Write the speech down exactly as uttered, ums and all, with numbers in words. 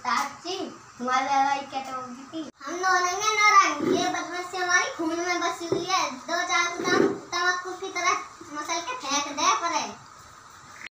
चाची तुम्हारी लड़ाई क्या होगी थी? हम दोनों ने नारंगी, ये बदमाशी हमारी खून में बसी हुई है। दो